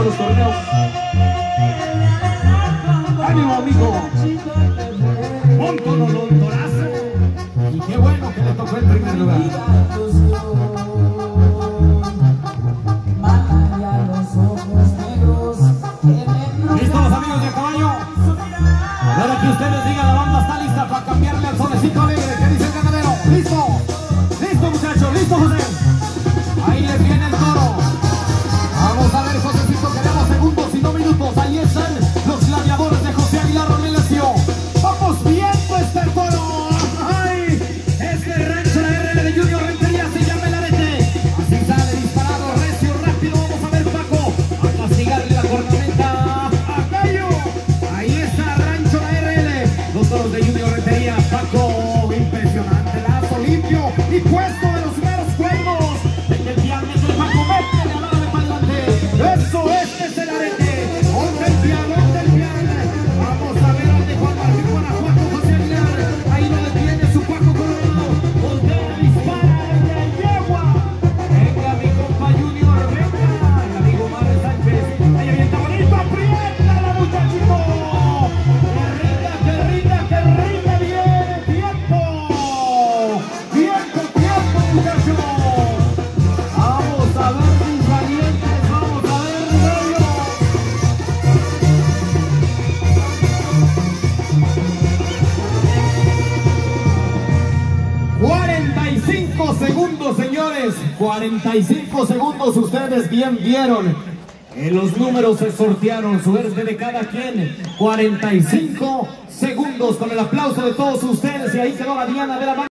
estos torneos. ¡Ánimo, amigo! ¡Monto Torazo! Y qué bueno que le tocó el primer lugar. ¿Listos los amigos de a caballo? Ahora que ustedes digan, la banda está lista para cambiarle al solecito alegre. ¿Qué dice el ganadero? ¡Listo! ¡Listo, muchachos! ¡Listo, José! Ahí les viene el toro. Vamos a ver, Josecito, quedamos segundos y no minutos. Ahí están los gladiadores de José Aguilar Ornelasio. ¡Vamos viendo este toro! ¡Ay! Este rancho, la RL de Junior Rentería, se llama el arete. Así sale disparado, recio, rápido. Vamos a ver, Paco, a castigarle la cornamenta a Gallo. Ahí está rancho, la RL. Los toros de Junior Rentería. Paco, impresionante, lazo limpio y puesto de los meros cuernos. Desde el viernes el Paco, métele a la de para adelante. Eso, este es el arete. Onda el piano del viernes. Vamos a ver al de Juan Martín, Guanajuato, José Aguilar. Ahí lo detiene su Paco Coronado. Voltea, dispara, de yegua. Venga mi compa Junior, venga. El amigo Mario Sánchez. Ahí avienta bonito, apriétala, muchachito. Que rinda bien. Tiempo, muchachos. Vamos a ver mis valientes, vamos a ver ellos. 45 segundos, señores. 45 segundos, ustedes bien vieron. Los números se sortearon, suerte de cada quien. 45 segundos con el aplauso de todos ustedes y ahí quedó la diana de la mano.